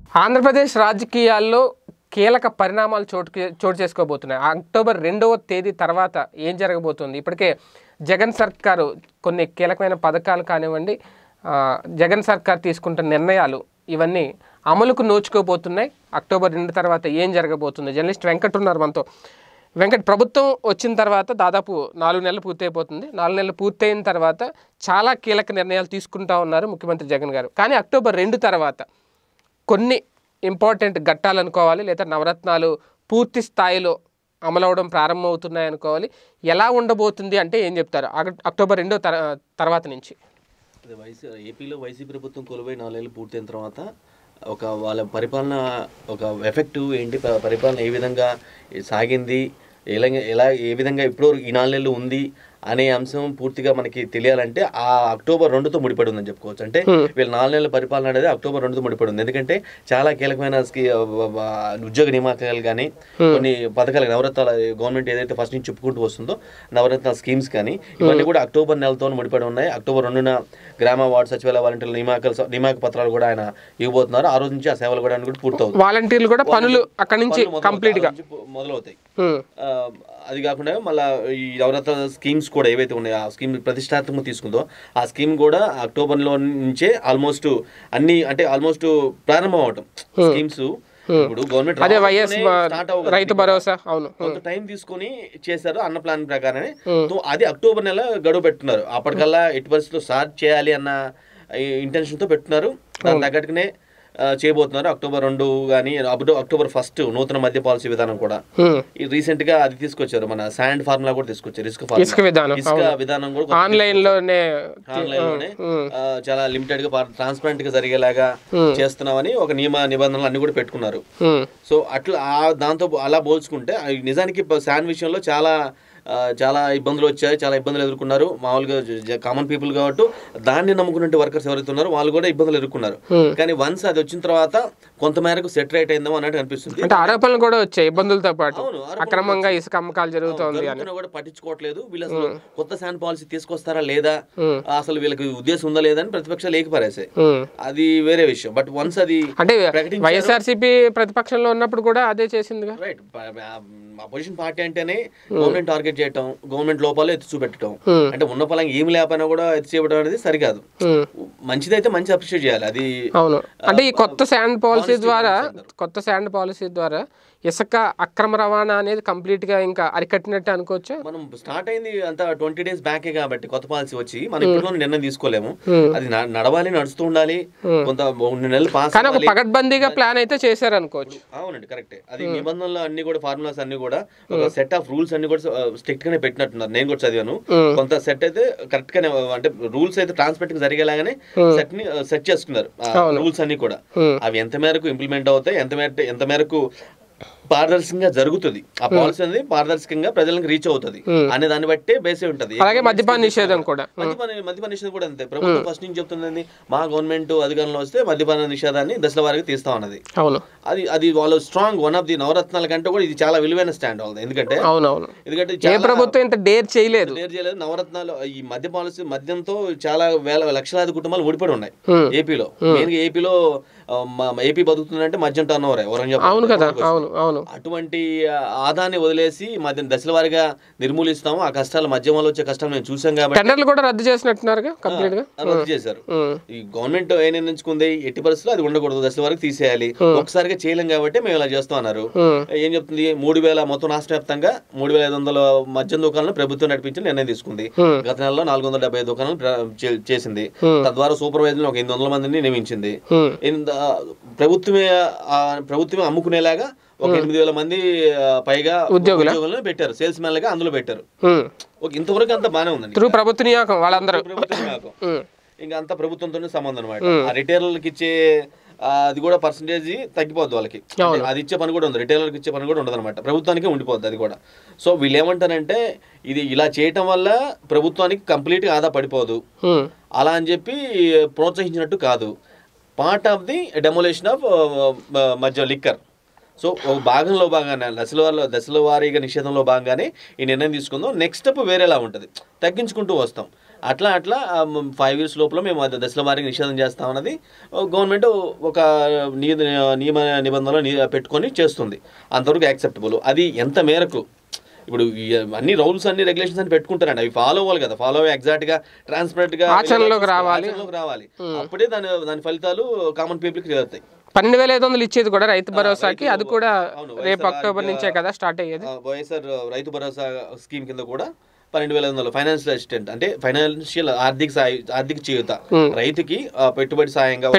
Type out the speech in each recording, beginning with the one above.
ఆంధ్రప్రదేశ్ రాజకీయాల్లో కీలక పరిణామాలు చోటు చేసుకోబోతున్నాయి. అక్టోబర్ 2వ తేదీ తర్వాత ఏం జరగబోతుంది? ఇప్పటికే జగన్ సర్కారు కొన్ని కీలకమైన పథకాలు కానివ్వండి, జగన్ సర్కార్ తీసుకుంటున్న నిర్ణయాలు ఇవన్నీ అమలుకు నోచుకోబోతున్నాయి. అక్టోబర్ 2 తర్వాత ఏం జరగబోతుంది? జర్నలిస్ట్ వెంకట్ ఉన్నారు మనతో. వెంకట్, ప్రభుత్వం వచ్చిన తర్వాత దాదాపు 4 నెలలు పూర్తయిపోతుంది. 4 నెలలు పూర్తయిన తర్వాత చాలా కీలక నిర్ణయాలు తీసుకుంటా ఉన్నారు ముఖ్యమంత్రి జగన్ గారు. కానీ అక్టోబర్ 2 తర్వాత కొన్ని ఇంపార్టెంట్ ఘట్టాలనుకోవాలి, లేదా నవరత్నాలు పూర్తి స్థాయిలో అమలవడం ప్రారంభమవుతున్నాయి అనుకోవాలి. ఎలా ఉండబోతుంది అంటే ఏం చెప్తారు అక్టోబర్ 2 తర్వాత నుంచి? ఏపీలో వైసీపీ ప్రభుత్వం కొలువై 4 నెలలు పూర్తయిన తర్వాత వాళ్ళ పరిపాలన ఎఫెక్టివ్ ఏంటి, పరిపాలన ఏ విధంగా సాగింది, ఏ విధంగా ఇప్పుడు ఈ 4 నెలలు ఉంది అనే అంశం పూర్తిగా మనకి తెలియాలంటే ఆ అక్టోబర్ 2తో ముడిపడి ఉందని చెప్పుకోవచ్చు. అంటే వీళ్ళ 4 నెలల పరిపాలన అనేది అక్టోబర్ 2తో ముడిపడి ఉంది. ఎందుకంటే చాలా కీలకమైన ఉద్యోగ నియామకాలు కానీ, కొన్ని పథకాలు, నవరత్నాల గవర్నమెంట్ ఏదైతే ఫస్ట్ నుంచి చెప్పుకుంటూ వస్తుందో నవరత్నాల స్కీమ్స్ కానీ ఇవన్నీ కూడా అక్టోబర్ నెలతో ముడిపడి ఉన్నాయి. అక్టోబర్ 2న గ్రామ వార్డు సచివాలయ వాలంటీర్ల నియామక పత్రాలు కూడా ఆయన ఇవ్వబోతున్నారు. ఆ రోజు నుంచి ఆ సేవలు కూడా పూర్తవుతాయి. వాలంటీర్లు కూడా పనులు అక్కడి నుంచి కంప్లీట్ గా మొదలవుతాయి. అది కాకుండా మళ్ళీ ఈ నవరత్న స్కీమ్స్ కూడా ఏవైతే ఉన్నాయో ఆ స్కీమ్ ప్రతిష్టాత్మకంగా తీసుకుందో ఆ స్కీమ్ కూడా అక్టోబర్లో నుంచే ఆల్మోస్ట్ అన్ని అంటే ఆల్మోస్ట్ ప్రారంభం అవటం స్కీమ్స్. ఇప్పుడు గవర్నమెంట్ రైతు భరోసా కొంత టైం తీసుకుని చేశారు అన్న ప్లాన్ ప్రకారమే. అది అక్టోబర్ నెల గడువు పెట్టున్నారు. అప్పటికల్లా ఎట్టి పరిస్థితుల్లో స్టార్ట్ చేయాలి అన్న ఇంటెన్షన్తో పెట్టున్నారు. దాని తగ్గట్టుగానే చేయబోతున్నారు. అక్టోబర్ 2 కానీ అక్టోబర్ 1 నూతన మద్య పాలసీ విధానం కూడా రీసెంట్ గా అది తీసుకొచ్చారు. మన శాండ్ ఫార్ములా కూడా తీసుకొచ్చారు. ఇసుక విధానం కూడా ఆన్లైన్ లోనే చాలా లిమిటెడ్ గా ట్రాన్స్పరెంట్ గా జరిగేలాగా చేస్తున్నామని ఒక నిబంధనలు అన్ని కూడా పెట్టుకున్నారు. సో అట్లా దాంతో అలా పోల్చుకుంటే నిజానికి శాండ్ విషయంలో చాలా ఇబ్బందులు వచ్చాయి, చాలా ఇబ్బందులు ఎదుర్కొన్నారు. మామూలుగా కామన్ పీపుల్ కాబట్టి దాన్ని నమ్ముకున్నట్టు వర్కర్స్ ఎవరైతే ఉన్నారో వాళ్ళు కూడా ఇబ్బందులు ఎదుర్కొన్నారు. కానీ వన్స్ అది వచ్చిన తర్వాత కొంతమేరకు సెట్ రైట్ అయిందో అన్నట్టు అనిపిస్తుంది. అంటే ఆరోపణలు కూడా వచ్చాయి ఇబ్బందులతో పాటు, అక్రమంగా ఇసుక అమ్మకాలు జరుగుతుంది కూడా పట్టించుకోవట్లేదు. వీళ్ళు అసలు కొత్త శాండ్ పాలసీ తీసుకొస్తారా లేదా, అసలు వీళ్ళకి ఉద్దేశం ఉందా లేదా అని ప్రతిపక్షాలు ఏకపారేసాయి. అది వేరే విషయం. బట్ వన్స్ అది అంటే వైఎస్ఆర్సీపీ ప్రతిపక్షంలో ఉన్నప్పుడు కూడా అదే చేసింది. రైట్, అపోజిషన్ పార్టీ అంటేనే గవర్నమెంట్ టార్గెట్ చేయటం, గవర్నమెంట్ లోపాలు ఎత్తి చూపెట్టడం, అంటే ఉన్న పలంగా ఏమి లేకపోయినా కూడా ఎత్తి చూపడం అనేది సరికాదు. మంచిదైతే మంచి అప్రిషియేట్ చేయాలి. అది అంటే ఈ కొత్త శాండ్ పాలసీ ద్వారా ఇసుక అక్రమ రవాణా అనేది కంప్లీట్ గా ఇంకా అరికట్టినట్టు అనుకోవచ్చు. మనం స్టార్ట్ అయింది అంతా 20 days బ్యాకే కాబట్టి కొత్త పాలసీ వచ్చి మనం ఇప్పుడు నిర్ణయం తీసుకోలేము. అది నడవాలి, నడుస్తూ ఉండాలి. కొంత 2 నెలలు పాస్ కానీ పకడ్బందీగా ప్లాన్ అయితే చేశారు అనుకోవచ్చు. అవునండి, కరెక్టే. అది నిబంధనలు అన్ని కూడా ఫార్ములాస్ అన్ని కూడా ఒక సెట్ ఆఫ్ రూల్స్ అన్ని కూడా స్ట్రిక్ట్ గానే పెట్టినట్టున్నారు. నేను కూడా చదివాను. కొంత సెట్ అయితే కరెక్ట్ గానే, అంటే రూల్స్ అయితే ట్రాన్స్పరెంట్ గా జరిగేలాగానే సెట్ చేసుకున్నారు రూల్స్ అన్ని కూడా. అవి ఎంత మేరకు ఇంప్లిమెంట్ అవుతాయి, ఎంత మేరకు పారదర్శకంగా జరుగుతుంది, ఆ పాలసీ అనేది పారదర్శకంగా ప్రజలకు రీచ్ అవుతుంది అనే దాన్ని బట్టే బేసే ఉంటది. అలాగే మద్యపాన నిషేధం కూడా అంతే. ప్రభుత్వం ఫస్ట్ నుంచి చెప్తుంది మా గవర్నమెంట్ అధికారంలో వస్తే మద్యపాన నిషేధాన్ని దశల వారికి తీస్తా ఉన్నది. అది వాళ్ళు స్ట్రాంగ్ వన్ ఆఫ్ ది నవరత్నాల కంటే కూడా ఇది చాలా విలువైన స్టాండ్ అవుతుంది. ఎందుకంటే ప్రభుత్వం ఇంత డేర్ చేయలేదు. నవరత్నాలు ఈ మద్య పాలసీ మద్యంతో చాలా లక్షలాది కుటుంబాలు ముడిపడి ఉన్నాయి ఏపీలో. మెయిన్ గా ఏపీ బతుకుతుందంటే మద్యం టర్న్ ఓవర్. అటువంటి ఆదాన్ని వదిలేసి మద్యం దశల వారిగా నిర్మూలిస్తాము. ఆ కష్టాలు మద్యం వల్ల వచ్చే కష్టాలు మేము చూసాం కాబట్టి టెండర్లు కూడా రద్దు చేసినట్టున్నారు, రద్దు చేశారు. ఈ గవర్నమెంట్ ఏం నిర్ణయించుకుంది, ఎట్టి పరిస్థితుల్లో అది ఉండకూడదు, దశల వరకు తీసేయాలి, ఒకసారిగా చేయలేం కాబట్టి మేము ఇలా చేస్తాం అన్నారు. ఏం చెప్తుంది, 3000 మొత్తం రాష్ట్ర వ్యాప్తంగా 3500 మద్యం దుకాణాలను ప్రభుత్వం నడిపించి నిర్ణయం తీసుకుంది. గత నెలలో 475 దుకాణాలు చేసింది. తద్వారా సూపర్వైజర్లు ఒక 800 మందిని నియమించింది. ప్రభుత్వమే అమ్ముకునేలాగా ఒక 8000 మంది పైగా ఉద్యోగులను పెట్టారు, సేల్స్ మ్యాన్ గా అందులో పెట్టారు. ఇంతవరకు అంతా బానే ఉందండి. ప్రభుత్వ నియామకం వాళ్ళందరూ ఇంకా అంతా ప్రభుత్వంతోనే సంబంధం అనమాట. ఆ రిటైలర్లకు ఇచ్చే అది కూడా పర్సంటేజ్ తగ్గిపోద్ది వాళ్ళకి. అది ఇచ్చే పని కూడా ఉంది, రిటైలర్కి ఇచ్చే పని కూడా ఉండదు అనమాట, ప్రభుత్వానికి ఉండిపోద్ది అది కూడా. సో వీళ్ళు ఏమంటారంటే ఇది ఇలా చేయటం వల్ల ప్రభుత్వానికి కంప్లీట్ గా ఆదా పడిపోదు అలా అని చెప్పి ప్రోత్సహించినట్టు కాదు. Part of the demolition of మద్యం లిక్కర్. సో ఒక భాగంగానే దశల వారీగా నిషేధంలో భాగంగానే ఈ నిర్ణయం తీసుకుందాం. నెక్స్ట్ స్టెప్ వేరేలా ఉంటుంది, తగ్గించుకుంటూ వస్తాం. అట్లా 5 years లోపల మేము దశల వారీగా నిషేధం చేస్తామన్నది గవర్నమెంట్ ఒక నియమ నిబంధనలు పెట్టుకొని చేస్తుంది. అంతవరకు యాక్సెప్టబుల్. అది ఎంత మేరకు ఇప్పుడు అన్ని రూల్స్ అన్ని రెగ్యులేషన్స్ అని పెట్టుకుంటారండి, అవి ఫాలో అవ్వాలి కదా, ఫాలో అయ్యి ఎగ్జాక్ట్గా ట్రాన్స్పరెంట్గా ఆచరణలోకి రావాలి. అప్పుడే దాని ఫలితాలు కామన్ పీపుల్కి చేరుతాయి. 12,500 ఇచ్చేది కూడా రైతు భరోసాకి, అది కూడా రేపు అక్టోబర్ నుంచే కదా స్టార్ట్ అయ్యేది. వైఎస్ఆర్ రైతు భరోసా స్కీమ్ కింద కూడా 12,500 ఫైనాన్షియల్ అసిస్టెంట్, అంటే ఫైనాన్షియల్ ఆర్థిక చేయూత రైతుకి పెట్టుబడి సాయంగా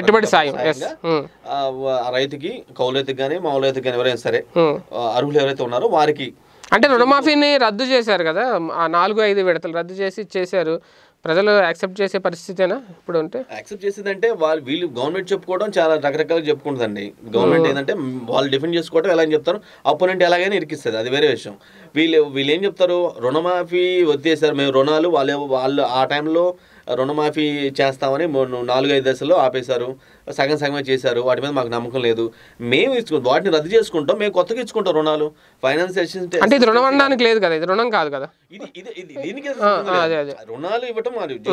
రైతుకి కౌలు రైతుకి కానీ మామూలు రైతుకి కానీ ఎవరైనా సరే అర్హులు ఎవరైతే ఉన్నారో వారికి. అంటే రుణమాఫీని రద్దు చేశారు కదా, ఆ 4-5 విడతలు రద్దు చేశారు. ప్రజలు యాక్సెప్ట్ చేసే పరిస్థితేనా ఇప్పుడు? అంటే యాక్సెప్ట్ చేసేదంటే వీళ్ళు గవర్నమెంట్ చెప్పుకోవడం చాలా రకరకాలుగా చెప్పుకుంటుందండి. గవర్నమెంట్ ఏంటంటే వాళ్ళు డిఫెండ్ చేసుకోవడం ఎలా అని చెప్తారు, అపోనెంట్ ఎలాగైనా ఇరికిస్తుంది, అది వేరే విషయం. వీళ్ళు ఏం చెప్తారు, రుణమాఫీ వదిలేశారు మేము రుణాలు, వాళ్ళు ఆ టైంలో రుణమాఫీ చేస్తామని 4-5 దశల్లో ఆపేశారు, సగమే చేశారు, వాటి మీద మాకు నమ్మకం లేదు, మేము వాటిని రద్దు చేసుకుంటాం, మేము కొత్తగా ఇచ్చుకుంటాం రుణాలు. ఫైనాన్స్ అంటే ఇది రుణం అనడానికి లేదు కదా, ఇది రుణం కాదు కదా, దీనికి రుణాలు ఇవ్వటం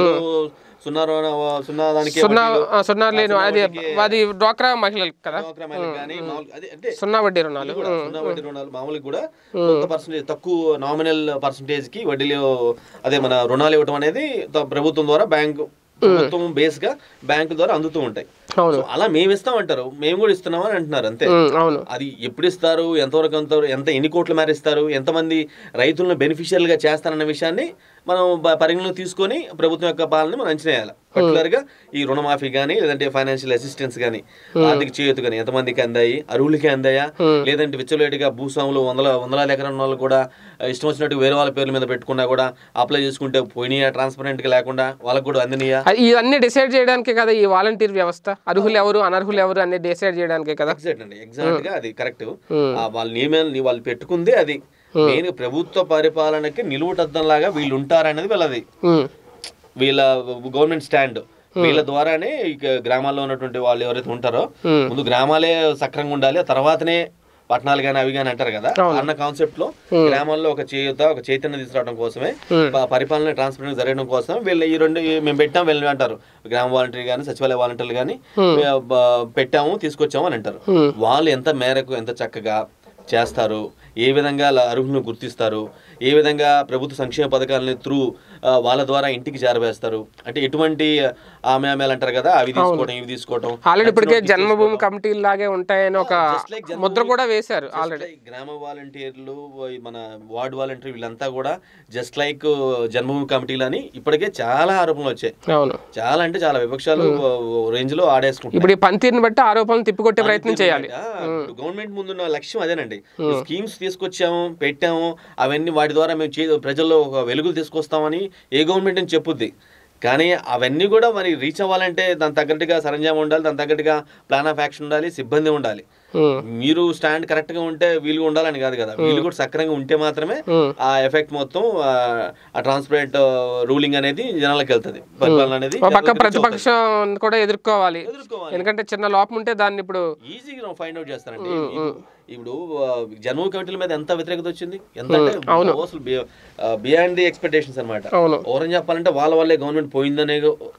సున్నా లేను, అది డ్వాక్రా మహిళలు కదా, సున్నా వడ్డీ రుణాలు మామూలుగా కూడా పర్సెంటేజ్ తక్కువ నామినల్ పర్సెంటేజ్ కి వడ్డీలో అదే మన రుణాలు ఇవ్వటం అనేది ప్రభుత్వం ద్వారా ప్రభుత్వం బేస్ గా బ్యాంకు ద్వారా అందుతూ ఉంటాయి. అలా మేము ఇస్తామంటారు, మేము కూడా ఇస్తున్నామని అంటున్నారు అంతే. అది ఎప్పుడు ఇస్తారు, ఎన్ని కోట్ల మేర ఇస్తారు, ఎంతమంది రైతులను బెనిఫిషియల్ గా చేస్తారన్న విషయాన్ని మనం పరిగణలో తీసుకొని ప్రభుత్వం యొక్క పాలన మనం అంచనా వేయాలి. పర్టికులర్ గా ఈ రుణమాఫీ కానీ లేదంటే ఫైనాన్షియల్ అసిస్టెన్స్ కానీ ఆర్థిక చేయూత కానీ ఎంతమందికి అందాయి, అర్హులకి అందాయా, లేదంటే విచ్చలవిడిగా భూస్వాములు వందలాది ఎకరాల వాళ్ళు కూడా ఇష్టం వచ్చినట్టు వేరే వాళ్ళ పేర్ల మీద పెట్టుకున్నా కూడా అప్లై చేసుకుంటే పోయినాయా, ట్రాన్స్పరెంట్ గా లేకుండా వాళ్ళకి కూడా అందినయా, ఇవన్నీ డిసైడ్ చేయడానికే కదా ఈ వాలంటీర్ వ్యవస్థ. అర్హులు ఎవరు అనర్హులు ఎవరు అన్ని డిసైడ్ చేయడానికే కదా. ఎగ్జాక్ట్ గా అది కరెక్ట్. వాళ్ళ నియమాలు వాళ్ళు పెట్టుకుంది అది. నేను ప్రభుత్వ పరిపాలనకి నిలువుటద్దం లాగా వీళ్ళు ఉంటారనేది వీళ్ళ గవర్నమెంట్ స్టాండ్. వీళ్ళ ద్వారానే గ్రామాల్లో ఉన్నటువంటి వాళ్ళు ఎవరైతే ఉంటారో ముందు గ్రామాలే సక్రంగా ఉండాలి, తర్వాతనే పట్టణాలు కానీ అవి కానీ అంటారు కదా అన్న కాన్సెప్ట్ లో గ్రామాల్లో ఒక చైతన్యం తీసుకురావడం కోసమే, పరిపాలన ట్రాన్స్పరెంట్ జరగడం కోసం వీళ్ళు ఈ రెండు మేము పెట్టాం వీళ్ళని అంటారు. గ్రామ వాలంటీర్ కానీ సచివాలయ వాలంటీర్లు కానీ పెట్టాము తీసుకొచ్చాము అని అంటారు. వాళ్ళు ఎంత మేరకు ఎంత చక్కగా చేస్తారు, ఏ విధంగా అర్హులను గుర్తిస్తారు, ఏ విధంగా ప్రభుత్వ సంక్షేమ పథకాలని వాళ్ళ ద్వారా ఇంటికి చేరవేస్తారు, అంటే ఎటువంటి ఆమెలు అంటారు కదా అవి తీసుకోవడం ఇవి తీసుకోవడం. ఆల్రెడీ ఇప్పటికే జన్మభూమి కమిటీ లాగే ఉంటాయని ఒక ముద్ర కూడా వేశారు ఆల్రెడీ. గ్రామ వాలంటీర్లు మన వార్డు వాలంటీర్ వీళ్ళంతా కూడా జస్ట్ లైక్ జన్మభూమి కమిటీలని ఇప్పటికే చాలా ఆరోపణలు వచ్చాయి. చాలా అంటే చాలా విపక్షాలు రేంజ్ లో ఆడేసుకుంటారు. ఇప్పుడు ఈ పనితీరుని బట్టి ఆరోపణలు తిప్పికొట్టే ప్రయత్నం చేయాలి. గవర్నమెంట్ ముందున్న లక్ష్యం అదేనండి. స్కీమ్స్ తీసుకొచ్చాము పెట్టాము, అవన్నీ వాటి ద్వారా మేము ప్రజల్లో ఒక వెలుగులు తీసుకొస్తామని ఏ గవర్నమెంట్ అని చెప్పుద్ది. కానీ అవన్నీ కూడా మరి రీచ్ అవ్వాలంటే దాని తగ్గట్టుగా సరంజామం ఉండాలి, దాని తగ్గట్టుగా ప్లాన్ ఆఫ్ యాక్షన్ ఉండాలి, సిబ్బంది ఉండాలి. మీరు స్టాండ్ కరెక్ట్ గా ఉంటే వీళ్ళు ఉండాలని కాదు కదా, వీళ్ళు కూడా సక్రంగా ఉంటే మాత్రమే ఆ ఎఫెక్ట్ మొత్తం ఆ ట్రాన్స్పరెంట్ రూలింగ్ అనేది జనాలకు వెళ్తుంది. పరిపాలన అనేది ప్రతిపక్షం కూడా ఎదుర్కోవాలి, ఎందుకంటే చిన్న లోపం ఉంటే దాన్ని ఇప్పుడు ఈజీగా ఫైండ్ అవుట్ చేస్తారండి. ఇప్పుడు జన్మభూమి కమిటీల మీద ఎంత వ్యతిరేకత వచ్చింది, ఎంత అసలు బియాండ్ ది ఎక్స్పెక్టేషన్స్ అనమాట. ఓరం చెప్పాలంటే వాళ్ళ వల్లే గవర్నమెంట్ పోయిందనే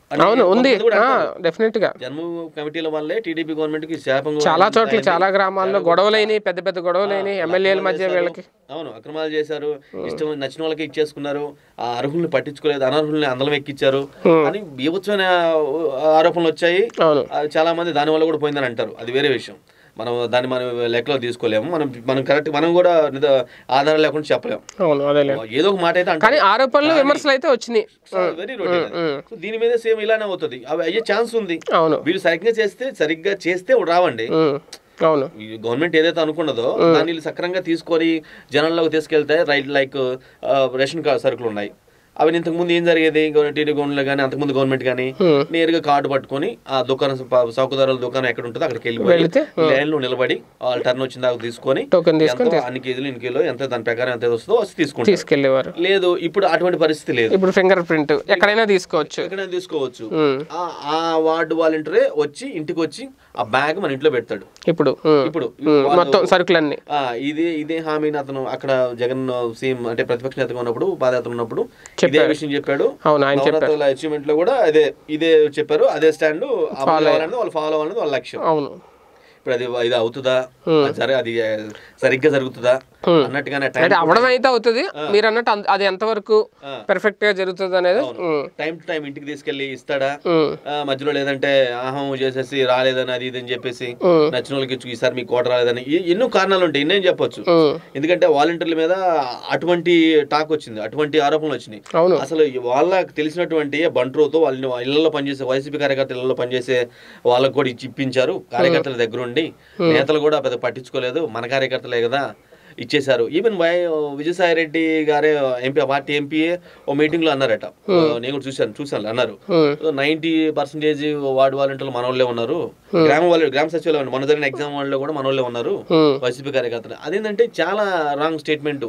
జన్మభూమి కమిటీల వల్లే టీడీపీ గవర్నమెంట్ కి శాపం. చాలా చోట్ల చాలా గ్రామాల్లో గొడవలైన పెద్ద గొడవలైన ఎమ్మెల్యేల మధ్య వీళ్ళకి అక్రమాలు చేశారు, ఇష్టం నచ్చిన వాళ్ళకి ఇచ్చేసుకున్నారు, ఆ అర్హుల్ని పట్టించుకోలేదు, అనర్హుల్ని అందలం ఎక్కించారు అని బీభత్సమైన ఆరోపణలు వచ్చాయి. చాలా మంది దాని వల్ల కూడా పోయిందని అంటారు, అది వేరే విషయం. దాన్ని మనం లెక్కలో తీసుకోలేము, మనం కరెక్ట్ మనం కూడా ఆధారం లేకుండా చెప్పలేము. ఏదో ఒక మాట అయితే ఆరోపణలు విమర్శలు అయితే వచ్చినాయి. Very routine. దీని మీద సేమ్ ఇలానే అవుతుంది, అవి అయ్యే ఛాన్స్ ఉంది. వీళ్ళు సరిగ్గా చేస్తే రావండి. గవర్నమెంట్ ఏదైతే అనుకున్నదో దాన్ని సక్రంగా తీసుకొని జనాల్లోకి తీసుకెళ్తే రైట్ లైక్ రేషన్ కార్డు సరుకులు ఉన్నాయి, అవి ఇంతకు ముందు ఏం జరిగేది, టీడీ గవర్నమెంట్ కానీ అంతకుముందు గవర్నమెంట్ కానీ నేరుగా కార్డు పట్టుకొని ఆ దుకాణం చౌకదారుల దుకాణం ఎక్కడ ఉంటుందో అక్కడికి వెళ్ళిపోయి లైన్ లో నిలబడి వాళ్ళ టర్న్ వచ్చిన దాకా తీసుకొని అన్ని కేజీలు ఇన్ని కిలో ఎంత దాని ప్రకారం ఎంత వస్తుందో తీసుకెళ్ళేవారు. లేదు ఇప్పుడు అటువంటి పరిస్థితి లేదు. ఇప్పుడు ఫింగర్ ప్రింట్ ఎక్కడైనా తీసుకోవచ్చు. ఆ వార్డు వాలంటీరే వచ్చి ఇంటికి వచ్చి ఆ బ్యాగ్ మన ఇంట్లో పెడతాడు. ఇప్పుడు మొత్తం సరుకులన్నీ ఇదే హామీని అతను అక్కడ జగన్ సీఎం అంటే ప్రతిపక్ష నేతగా ఉన్నప్పుడు పాదయాత్ర ఉన్నప్పుడు ఇదే విషయం చెప్పాడు. నవరత్నాల అచీవ్మెంట్ లో కూడా ఇదే చెప్పారు. అదే స్టాండ్ వాళ్ళు ఫాలో అవ్వాలనేది వాళ్ళ లక్ష్యం. అవును. ఇప్పుడు ఇది అవుతుందా, అది సరిగ్గా జరుగుతుందా అన్నట్టుగానే అవడం అయితే అవుతుంది. మీరు అన్నట్టు అది ఎంతవరకు పర్ఫెక్ట్ గా జరుగుతుంది అనేది టైం టు టైం ఇంటికి తీసుకెళ్లి ఇస్తాడా, మధ్యలో లేదంటే ఆహం చేసేసి రాలేదని అది ఇది అని చెప్పేసి నచ్చిన వాళ్ళకి ఈసారి మీకు కోట రాలేదని ఎన్నో కారణాలు ఉంటాయి. ఇన్నేం చెప్పొచ్చు. ఎందుకంటే వాలంటీర్ల మీద అటువంటి టాక్ వచ్చింది, అటువంటి ఆరోపణలు వచ్చినాయి. అసలు వాళ్ళకి తెలిసినటువంటి బంట్రోతో వాళ్ళని ఇళ్లలో పనిచేసే వైసీపీ కార్యకర్తల ఇళ్లలో పనిచేసే వాళ్ళకి కూడా ఇప్పించారు. కార్యకర్తల దగ్గర ఉండి నేతలు కూడా పెద్ద పట్టించుకోలేదు, మన కార్యకర్తలే కదా ఇచ్చేశారు. ఈవెన్ విజయసాయి రెడ్డి గారే పార్టీ ఎంపీఏ ఓ మీటింగ్ లో అన్నారట, నేను కూడా చూసాను అన్నారు, 90% వార్డు వాలంటీర్లు మనోళ్ళే ఉన్నారు, గ్రామ సచివాలయం మన జరిగిన ఎగ్జామ్ వాళ్ళలో కూడా మనోళ్ళే ఉన్నారు వైసీపీ కార్యకర్తలు. అదేంటంటే చాలా రాంగ్ స్టేట్మెంట్.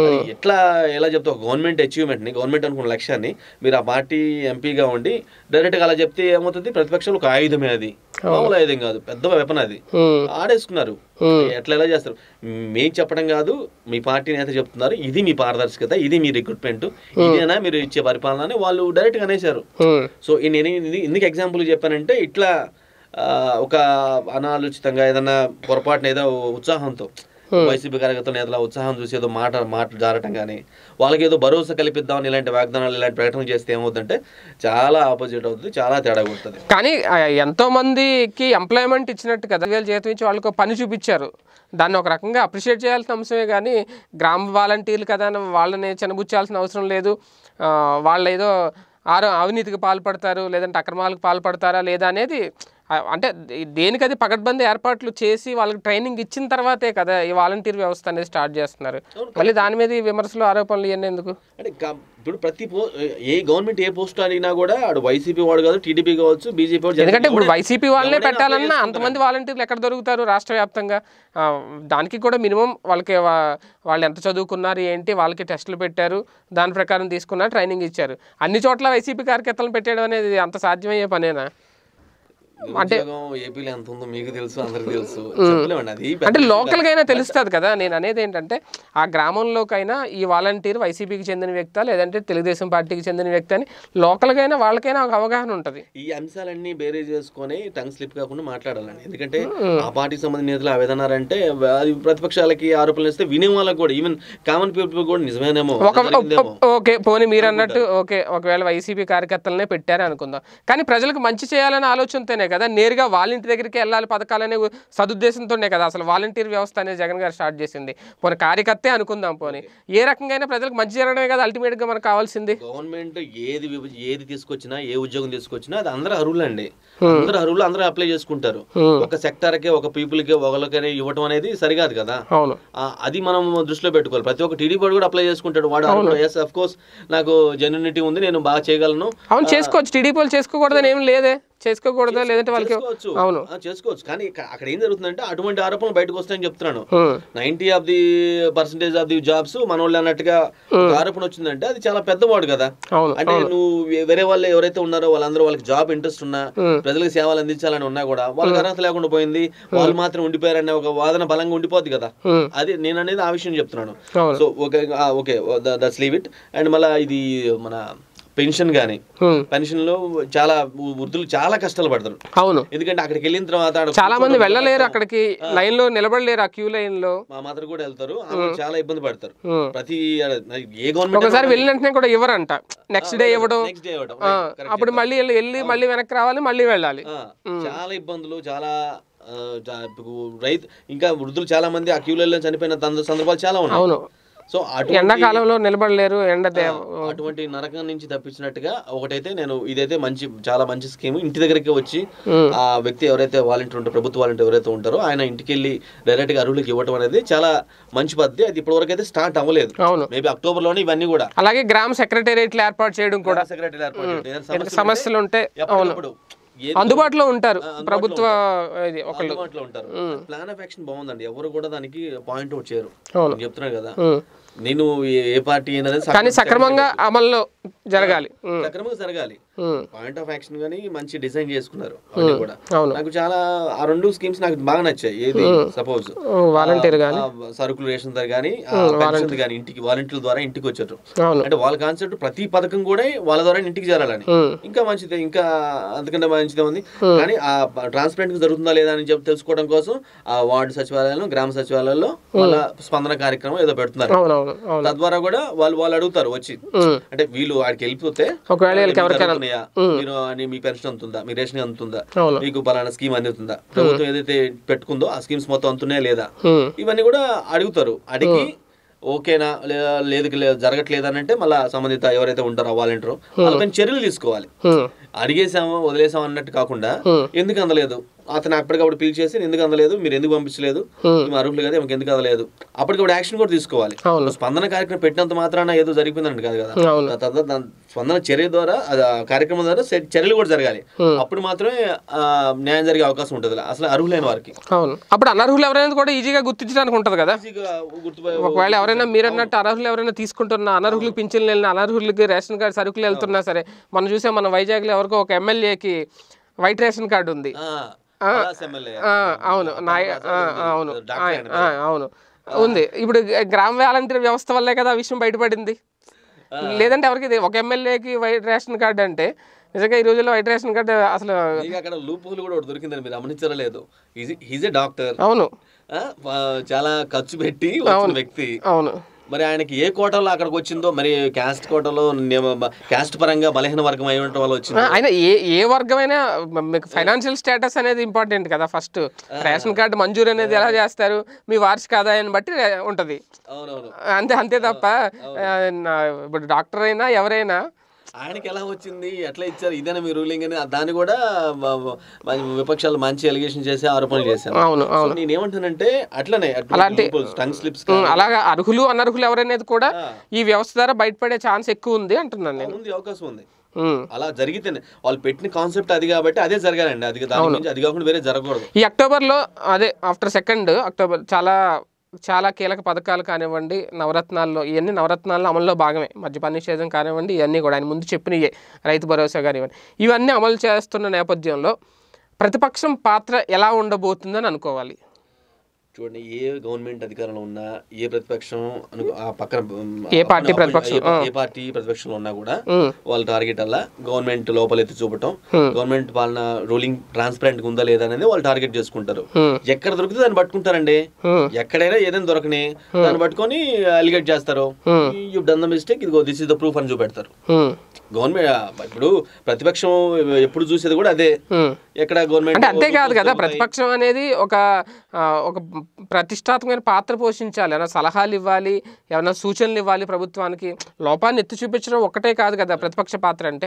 ఎలా చెప్తా, గవర్నమెంట్ అచీవ్మెంట్ ని, గవర్నమెంట్ అనుకున్న లక్ష్యాన్ని మీరు ఆ పార్టీ ఎంపీగా ఉండి డైరెక్ట్ గా అలా చెప్తే ఏమవుతుంది, ప్రతిపక్షంలో ఒక ఆయుధమే, అది మామూలు ఆయుధం కాదు, పెద్ద వెపన్, అది ఆడేసుకున్నారు. ఎలా చేస్తారు, మేము చెప్పడం కాదు, మీ పార్టీ నేత చెప్తున్నారు, ఇది మీ పారదర్శకత, ఇది మీ రిక్రూట్మెంట్, ఇదేనా మీరు ఇచ్చే పరిపాలన అని వాళ్ళు డైరెక్ట్ గా అనేశారు. సో నేను ఎందుకు ఎగ్జాంపుల్ చెప్పానంటే, ఇట్లా ఒక అనాలోచితంగా ఏదన్నా పొరపాటున ఏదో ఉత్సాహంతో వైసీపీ కార్యకర్తల నేతల ఉత్సాహం చూసి ఏదో మాట జారటం కానీ, వాళ్ళకి ఏదో భరోసా కల్పిద్దామని ఇలాంటి వాగ్దానాలు, ఇలాంటి ప్రకటనలు చేస్తే ఏమవుతుందంటే చాలా ఆపోజిట్ అవుతుంది, చాలా తేడా కొడుతుంది. కానీ ఎంతో మందికి ఎంప్లాయ్మెంట్ ఇచ్చినట్టు కదా, 10,000 జీతం ఇచ్చి వాళ్ళకి పని చూపించారు. దాన్ని ఒక రకంగా అప్రిషియేట్ చేయాల్సిన అంశమే. కానీ గ్రామ వాలంటీర్లు కదా వాళ్ళని చిన్నబుచ్చాల్సిన అవసరం లేదు. వాళ్ళు ఏదో అవినీతికి పాల్పడతారు, లేదంటే అక్రమాలకు పాల్పడతారా లేదా అనేది, అంటే దేనికది పకడ్బందీ ఏర్పాట్లు చేసి వాళ్ళకి ట్రైనింగ్ ఇచ్చిన తర్వాతే కదా ఈ వాలంటీర్ వ్యవస్థ అనేది స్టార్ట్ చేస్తున్నారు. మళ్ళీ దాని మీద విమర్శలు, ఆరోపణలు ఇవన్నీ ఎందుకు? అంటే ఇప్పుడు ప్రతి ఏ గవర్నమెంట్ ఏ పోస్ట్ అడిగినా కూడా వైసీపీ వాడు కాదు, టీడీపీ కావచ్చు, బీజేపీ వాడు. ఎందుకంటే ఇప్పుడు వైసీపీ వాళ్ళనే పెట్టాలన్నా అంతమంది వాలంటీర్లు ఎక్కడ దొరుకుతారు రాష్ట్ర వ్యాప్తంగా? దానికి కూడా మినిమం వాళ్ళకి వాళ్ళు ఎంత చదువుకున్నారు ఏంటి, వాళ్ళకి టెస్టులు పెట్టారు, దాని ప్రకారం తీసుకున్నారు, ట్రైనింగ్ ఇచ్చారు. అన్ని చోట్ల వైసీపీ కార్యకర్తలను పెట్టడం అనేది అంత సాధ్యమయ్యే పనేనా? అంటే ఏపీలో ఎంత ఉందో మీకు తెలుసు, అందరికి తెలుసు. అంటే లోకల్ గా అయినా తెలుస్తుంది కదా. నేను అనేది ఏంటంటే, ఆ గ్రామంలోకైనా ఈ వాలంటీర్ వైసీపీకి చెందిన వ్యక్తి లేదంటే తెలుగుదేశం పార్టీకి చెందిన వ్యక్తి అని లోకల్ గా అయినా వాళ్ళకైనా ఒక అవగాహన ఉంటుంది. ఈ అంశాలన్నీ బేరే చేసుకుని టంగ్ స్లిప్ కాకుండా మాట్లాడాలండి. ఎందుకంటే ఆ పార్టీకి సంబంధించిన నేతలు అవేదన్నారంటే ప్రతిపక్షాలకి ఆరోపణలు ఇస్తే వినే వాళ్ళకి కూడా, ఈవెన్ కామన్ పీపుల్ కూడా నిజమేనేమో. ఓకే, పోనీ మీరు అన్నట్టు ఓకే, ఒకవేళ వైసీపీ కార్యకర్తలనే పెట్టారే అనుకుందాం, కానీ ప్రజలకు మంచి చేయాలనే ఆలోచనతోనే కదా నేరుగా వాలంటీర్ దగ్గరికి వెళ్ళాలి పథకాలనే సదుద్దేశంతోనే కదా అసలు వాలంటీర్ వ్యవస్థ అనేది జగన్ గారు స్టార్ట్ చేసింది. పోనీ కార్యకర్తే అనుకుందాం, పోనీ ఏ రకంగా ప్రజలకు మంచి జరగడమే కదా అల్టిమేట్ గా మనకు కావాల్సింది. గవర్నమెంట్ ఏది తీసుకొచ్చినా, ఏ ఉద్యోగం తీసుకొచ్చినా అది అందరూ అర్హులు అండి. అందరూ అర్హులు, అందరూ అప్లై చేసుకుంటారు. ఒక సెక్టర్ కి, ఒక పీపుల్ కి, ఒకరికైనా ఇవ్వడం అనేది సరికాదు కదా. అది మనం దృష్టిలో పెట్టుకోవాలి. ప్రతి ఒక్క టీడీపీ కూడా అప్లై చేసుకుంటాడు. వాడు ఎస్ ఆఫ్ కోర్స్ నాకు జెన్యూనిటీ ఉంది, నేను బాగా చేయగలను. అవును, చేసుకోవచ్చు. టీడీపీ వాళ్ళు చేసుకోకూడదని ఏం లేదే, చేసుకోకూడదా, లేదంటే వాళ్ళకి అవును చేసుకోవచ్చు. కానీ అక్కడ ఏం జరుగుతుందంటే అటువంటి ఆరోపణలు బయటకు వస్తాయని చెప్తున్నాను. 90% ఆఫ్ ది జాబ్స్ మన వాళ్ళు అన్నట్టుగా ఆరోపణ వచ్చిందంటే అది చాలా పెద్దవాడు కదా. అంటే నువ్వు వేరే వాళ్ళు ఎవరైతే ఉన్నారో వాళ్ళందరూ వాళ్ళకి జాబ్ ఇంట్రెస్ట్ ఉన్నా, ప్రజలకు సేవలు అందించాలని ఉన్నా కూడా వాళ్ళకి అర్హత లేకుండా పోయింది, వాళ్ళు మాత్రం ఉండిపోయారనే ఒక వాదన బలంగా ఉండిపోద్ది కదా. అది నేను అనేది ఆ విషయం చెప్తున్నాను. So okay, that's leave it. And మళ్ళీ ఇది మన పెన్షన్ గానీ, పెన్షన్ లో చాలా వృద్ధులు చాలా కష్టాలు పడతారు. అవును, ఎందుకంటే అక్కడికి వెళ్ళిన తర్వాత చాలా మంది వెళ్ళలేరు, అక్కడికి లైన్ లో నిలబడలేరు, ఆ క్యూ లైన్ లో. మా మాత్రం కూడా వెళ్తారు, చాలా ఇబ్బంది పడతారు. ప్రతి ఏ గవర్నమెంట్ ఒకసారి వెళ్ళిన వెంటనే కూడా ఇవ్వరంట, నెక్స్ట్ డే ఇవ్వడం, అప్పుడు మళ్ళీ మళ్ళీ వెనక్కి రావాలి, మళ్ళీ వెళ్ళాలి. చాలా ఇబ్బందులు, చాలా రైతు ఇంకా వృద్ధులు చాలా మంది ఆ క్యూలలో చనిపోయిన సందర్భాలు చాలా ఉన్నాయి. సో ఎండాకాలంలో నిలబడలేరు, అటువంటి నరకం నుంచి తప్పించినట్టుగా ఒకటైతే ఇదైతే చాలా మంచి స్కీమ్. ఇంటి దగ్గరికి వచ్చి ఆ వ్యక్తి ఎవరైతే వాలంటీర్ ఉంటారో, ప్రభుత్వ వాలంటీర్ ఎవరైతే ఉంటారో ఆయన ఇంటికి వెళ్ళి డైరెక్ట్ గా అర్హులకు ఇవ్వడం అనేది చాలా మంచి పద్ధతి. అది ఇప్పటి వరకు అయితే స్టార్ట్ అవ్వలేదు, మేబీ అక్టోబర్ లోనే ఇవన్నీ కూడా. అలాగే గ్రామ సెక్రటేరియట్లు ఏర్పాటు చేయడం కూడా, సమస్యలు ఉంటే అందుబాటులో ఉంటారు, ప్రభుత్వ అందుబాటులో ఉంటారు. ప్లాన్ ఆఫ్ యాక్షన్ బాగుందండి, ఎవరు కూడా దానికి పాయింట్ అవుట్ చేయరు. చెప్తున్నారు కదా, నేను ఏ పార్టీ కానీ సక్రమంగా అమల్లో జరగాలి, సక్రమంగా జరగాలి. పాయింట్ ఆఫ్ యాక్షన్ గానీ మంచి డిజైన్ చేసుకున్నారు అవన్నీ కూడా. నాకు చాలా ఆ 2 స్కీమ్స్ నాకు బాగా నచ్చాయి. ఏది సపోజ్ వాలంటీర్ గానీ సరుకులు రేషన్ ధర గానీ పెన్షన్ గానీ ఇంటికి వాలంటీర్ల ద్వారా ఇంటికి వచ్చారు. అంటే వాళ్ళ కాన్సెప్ట్ ప్రతి పథకం కూడా వాళ్ళ ద్వారా ఇంటికి చేరాలని. ఇంకా మంచిది, ఇంకా అంతకంటే మంచిదే ఉంది. కానీ ఆ ట్రాన్స్పరెంట్ గా జరుగుతుందా లేదా అని చెప్పి తెలుసుకోవడం కోసం ఆ వార్డు సచివాలయాలు, గ్రామ సచివాలయాల్లో వాళ్ళ స్పందన కార్యక్రమం ఏదో పెడుతున్నారు. తద్వారా కూడా వాళ్ళు అడుగుతారు వచ్చి, అంటే వీళ్ళు వాడికి వెళ్ళిపోతే మీరు అని మీ పెన్షన్ అందుతుందా, మీ రేషన్ అందుతుందా, మీకు పలానా స్కీమ్ అందుతుందా, ప్రభుత్వం ఏదైతే పెట్టుకుందో ఆ స్కీమ్స్ మొత్తం అందుతున్నాయా లేదా, ఇవన్నీ కూడా అడుగుతారు. అడిగి ఓకేనా లేదు జరగట్లేదు అని అంటే మళ్ళీ సంబంధిత ఎవరైతే ఉంటారో వాలంటీర్ వాళ్ళపైన చర్యలు తీసుకోవాలి. అడిగేసాము వదిలేసాము అన్నట్టు కాకుండా ఎందుకు అందలేదు అతను అప్పటికప్పుడు పిలిచేసి ఎందుకు అందలేదు, మీరు ఎందుకు పంపించలేదు, మేము అర్హులు కదా మీకు ఎందుకు అందలేదు, అప్పటికప్పుడు యాక్షన్ కూడా తీసుకోవాలి. స్పందన కార్యక్రమం పెట్టినంత మాత్రాన ఏదో జరిగిపోయిందండి కాదు కదా. స్పందన చర్య ద్వారా కార్యక్రమం ద్వారా చర్యలు కూడా జరగాలి. అప్పుడు మాత్రమే న్యాయం జరిగే అవకాశం ఉంటుంది అసలు అర్హులైన వారికి. అప్పుడు అనర్హులు ఎవరైనా కూడా ఈజీగా గుర్తించడానికి ఉంటుంది కదా. ఒకవేళ ఎవరైనా మీరు అన్నట్టు అర్హులు ఎవరైనా తీసుకుంటున్నా, అనర్హులకు పింఛన్లు వెళ్ళిన, అనర్హులకు రేషన్ కార్డు సరుకులు వెళ్తున్నా సరే, మనం చూసాం మన వైజాగ్లో ఎవరికో ఒక ఎమ్మెల్యేకి వైట్ రేషన్ కార్డు ఉంది. అవును అవును ఉంది. ఇప్పుడు గ్రామ వాలంటీర్ వ్యవస్థ వల్లే కదా ఆ విషయం బయటపడింది. లేదంటే ఎవరికి ఒక ఎమ్మెల్యేకి వైట్ రేషన్ కార్డు అంటే నిజంగా ఈ రోజుల్లో వైట్ రేషన్ కార్డు అసలు అక్కడ లూప్ హోల్ కూడా దొరికిందని మీరు గమనించరా లేదు. ఈజ్ ఏ డాక్టర్, అవును చాలా ఖర్చు పెట్టి వచ్చిన వ్యక్తి. అవును, మరి ఆయనకి ఏ కోటలో అక్కడికి వచ్చిందో, మరి క్యాస్ట్ కోటలో క్యాస్ట్ పరంగా బలహీన వర్గం అయి ఉండటం వల్ల వచ్చింది. ఆయన ఏ వర్గమైనా మీకు ఫైనాన్షియల్ స్టేటస్ అనేది ఇంపార్టెంట్ కదా. ఫస్ట్ రేషన్ కార్డు మంజూరు అనేది ఎలా చేస్తారు, మీ వార్షిక ఆదాయాన్ని బట్టి ఉంటది. అంతే తప్ప ఇప్పుడు డాక్టర్ అయినా ఎవరైనా ఆయనకి ఎలా వచ్చింది, ఎట్లా ఇచ్చారు, ఇదేనా మీ రూలింగ్ అని దాన్ని కూడా విపక్షాలు మంచి ఎలిగేషన్ చేసి ఆరోపణలు చేశారు. నేను ఏమంటానంటే అట్లనే టంగ్ స్లిప్స్ అలాగా అర్హులు అనర్హులు ఎవరైనా కూడా ఈ వ్యవస్థ ద్వారా బయటపడే ఛాన్స్ ఎక్కువ ఉంది అంటున్నాను నేను. ఉంది, అవకాశం ఉంది. అలా జరిగితేనే వాళ్ళు పెట్టిన కాన్సెప్ట్ అది కాబట్టి అదే జరగాలండి. అది కాకుండా వేరే జరగకూడదు. ఈ అక్టోబర్లో అదే ఆఫ్టర్ 2 అక్టోబర్ చాలా కీలక పథకాలు కానివ్వండి, నవరత్నాల్లో ఇవన్నీ నవరత్నాల్లో అమల్లో భాగమే. మద్యపాన నిషేధం కానివ్వండి, ఇవన్నీ కూడా ఆయన ముందు చెప్పినయే, రైతు భరోసా కానివ్వండి, ఇవన్నీ అమలు చేస్తున్న నేపథ్యంలో ప్రతిపక్షం పాత్ర ఎలా ఉండబోతుందని అనుకోవాలి. చూడండి, ఏ గవర్నమెంట్ అధికారంలో ఉన్నా, ఏ ప్రతిపక్షం ఆ పక్కన ఏ పార్టీ ప్రతిపక్షంలో ఉన్నా కూడా వాళ్ళ టార్గెట్ అలా గవర్నమెంట్ లోపలెత్తి చూపటం, గవర్నమెంట్ పాలన రూలింగ్ ట్రాన్స్పరెంట్ గా ఉందా లేదా అనేది వాళ్ళు టార్గెట్ చేసుకుంటారు. ఎక్కడ దొరికితే దాన్ని పట్టుకుంటారండి. ఎక్కడైనా ఏదైనా దొరకని దాన్ని పట్టుకొని అలిగేట్ చేస్తారు. యూ డన్ ద మిస్టేక్, ఇదిగో దిస్ ఇస్ ద ప్రూఫ్ అని చూపెడతారు. గవర్నమెంట్ ఇప్పుడు ప్రతిపక్షం ఎప్పుడు చూసేది కూడా అదే. ఎక్కడ గవర్నమెంట్ అంటే అంతే కాదు కదా, ప్రతిపక్షం అనేది ఒక ప్రతిష్టాత్మకమైన పాత్ర పోషించాలి. ఏమైనా సలహాలు ఇవ్వాలి, ఏమైనా సూచనలు ఇవ్వాలి ప్రభుత్వానికి. లోపాన్ని ఎత్తి చూపించడం ఒక్కటే కాదు కదా ప్రతిపక్ష పాత్ర అంటే.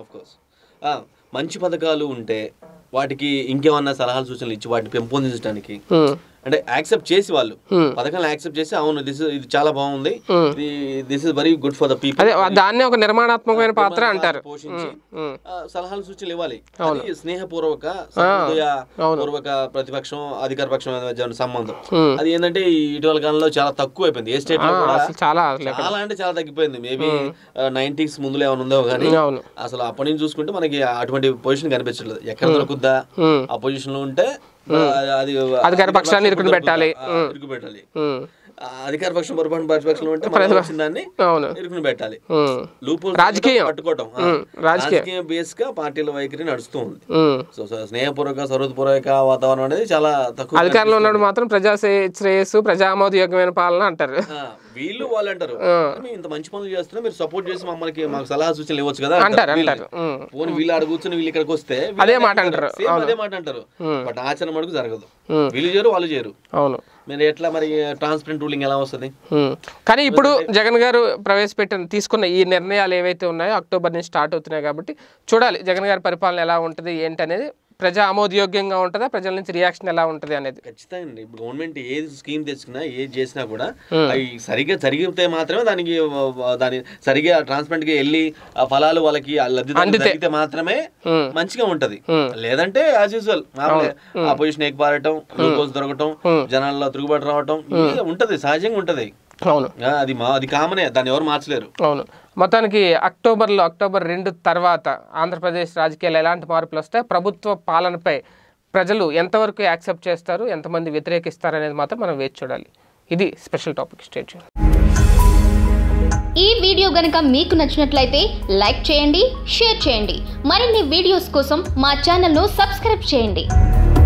మంచి పథకాలు ఉంటే వాటికి ఇంకేమన్నా సలహాలు సూచనలు ఇచ్చి వాటిని పెంపొందించడానికి, అంటే యాక్సెప్ట్ చేసి వాళ్ళు పథకాలను యాక్సెప్ట్ చేసి అవును ఇది చాలా బాగుంది, this is very good for the people, దాన్ని ఒక నిర్మాణాత్మకమైన పాత్ర అంటారు. పోషించి సలహాలు సూచనలు ఇవ్వాలి. స్నేహపూర్వక పూర్వక ప్రతిపక్షం అధికార పక్షం సంబంధం అది ఏంటంటే ఇటీవల కాలంలో చాలా తక్కువ అయిపోయింది. ఏ స్టేట్ లో కూడా చాలా అంటే చాలా తగ్గిపోయింది. మేబీ 90s ముందులో ఏమైనా ఉందో కానీ అసలు అప్పటి నుంచి చూసుకుంటే మనకి అటువంటి పొజిషన్ కనిపించలేదు. ఎక్కడ దొరుకుద్దా ఆ పొజిషన్ లో ఉంటే అది అధికార పక్షాన్ని ఇరుకుని పెట్టాలి. అధికార పక్షం పొరపాటు ప్రతిపక్షంలో ఉంటే దాన్ని ఇరుకుని పెట్టాలి. రాజకీయం పట్టుకోవటం, రాజకీయ బేస్ గా పార్టీల వైఖరి నడుస్తూ ఉంది. సో స్నేహపూర్వక సౌహృదపూర్వక వాతావరణం అనేది చాలా తక్కువ. అధికారంలో ఉన్నప్పుడు మాత్రం ప్రజా శ్రేయస్సు, ప్రజామోదయోగ్యమైన పాలన అంటారు. వీళ్ళు వాళ్ళు అంటారు ఇంత మంచి పనులు చేస్తున్నా మీరు సపోర్ట్ చేసి మాకు సలహా సూచనలు ఇవ్వచ్చు కదా అంటారు. పోనీ వీళ్ళు ఆడ కూర్చొని వీళ్ళు ఇక్కడికి వస్తే అదే మాట అంటారు. బట్ ఆచరణ మటుకు జరగదు. వీళ్ళు చేయరు, వాళ్ళు చేయరు. అవును, మీరు ఎట్లా మరి ట్రాన్స్పరెంట్ రూలింగ్ ఎలా వస్తుంది? కానీ ఇప్పుడు జగన్ గారు తీసుకున్న ఈ నిర్ణయాలు ఏవైతే ఉన్నాయో అక్టోబర్ నుంచి స్టార్ట్ అవుతున్నాయి కాబట్టి చూడాలి జగన్ గారి పరిపాలన ఎలా ఉంటుంది ఏంటి అనేది. ప్రజా ఆమోదయోగ్యంగా ఉంటుందా, ప్రజల నుంచి రియాక్షన్ ఎలా ఉంటుంది అనేది. ఖచ్చితంగా ఇప్పుడు గవర్నమెంట్ ఏది స్కీమ్ తెచ్చుకున్నా ఏది చేసినా కూడా అవి సరిగ్గా జరిగితే మాత్రమే దాని సరిగ్గా ట్రాన్స్పరెంట్ గా వెళ్ళి ఆ ఫలాలు వాళ్ళకి లబ్ధితే మాత్రమే మంచిగా ఉంటది. లేదంటే యాజ్ యూజువల్ అపోజిషన్ ఎక్కిపారటం, గ్లూకోజ్ దొరకటం, జనాల్లో తిరుగుబాటు రావటం ఉంటది, సహజంగా ఉంటది. అవును, అది కామనే, దాన్ని ఎవరు మార్చలేరు. అవును, మొత్తానికి అక్టోబర్ 2 తర్వాత ఆంధ్రప్రదేశ్ రాజకీయాలు ఎలాంటి మార్పులు వస్తాయి, ప్రభుత్వ పాలనపై ప్రజలు ఎంతవరకు యాక్సెప్ట్ చేస్తారు, ఎంతమంది వ్యతిరేకిస్తారు అనేది మాత్రం మనం వేచి చూడాలి. ఇది స్పెషల్ టాపిక్. Stay tune. ఈ వీడియో గనుక మీకు నచ్చినట్లయితే లైక్ చేయండి, షేర్ చేయండి. మరిన్ని వీడియోస్ కోసం మా ఛానల్ను సబ్స్క్రైబ్ చేయండి.